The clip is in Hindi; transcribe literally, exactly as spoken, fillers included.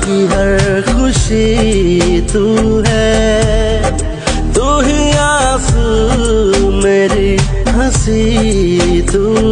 की हर खुशी तू है, तू ही आंसू मेरी हंसी तू